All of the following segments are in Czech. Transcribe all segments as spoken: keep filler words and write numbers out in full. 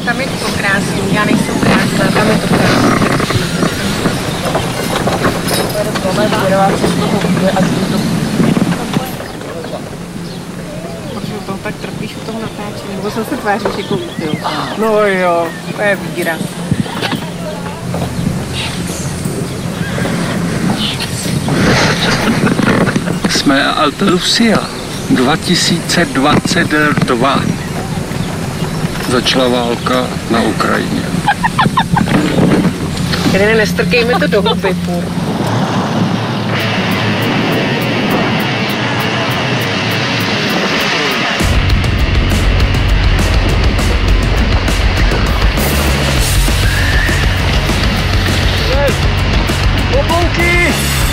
Tam je to krásný, já nejsem krásná, tam je to krásný. Protože to tak trpíš u toho natáčení, nebo se tváříš jako víc, jo? No jo, to je výraz. Jsme Alta Lucia dva tisíce dvacet dva. Začala válka na Ukrajině. Tedy nestrkejme to do huby furt. Oblouky!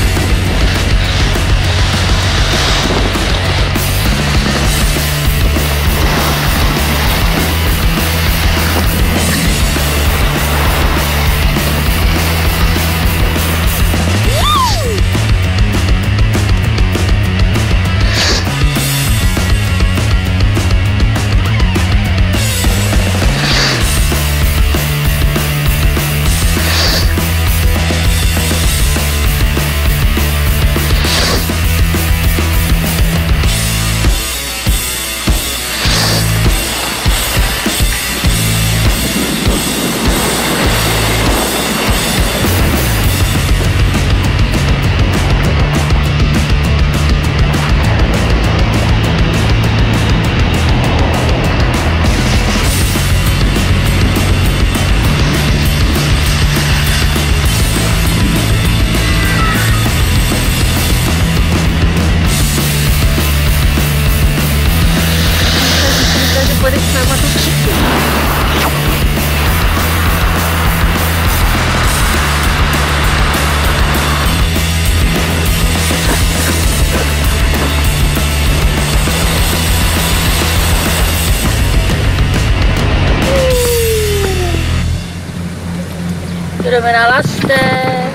Jdeme na lastek.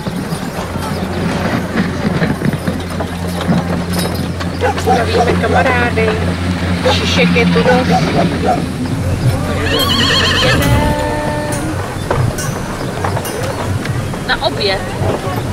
Zdravíme kamarády. Šišek je tu dost. Na oběd.